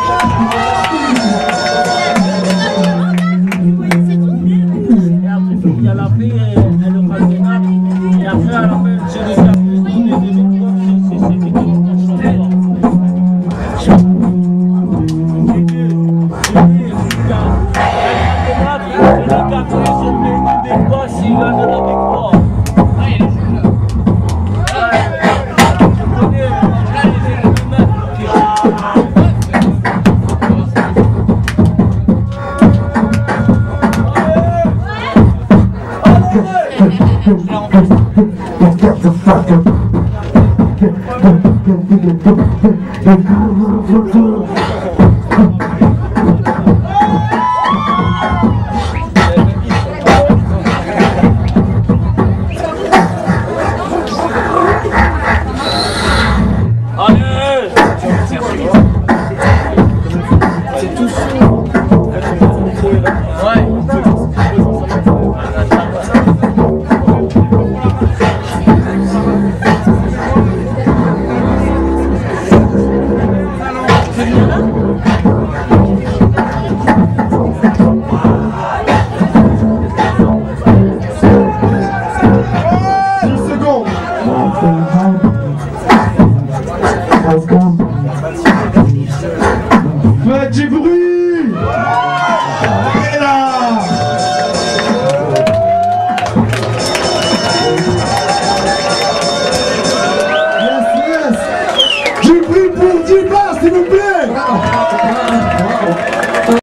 Il y a la fille, elle est fascinante. Et après, à la fin, j'ai réussi à faire des Get the fuck up.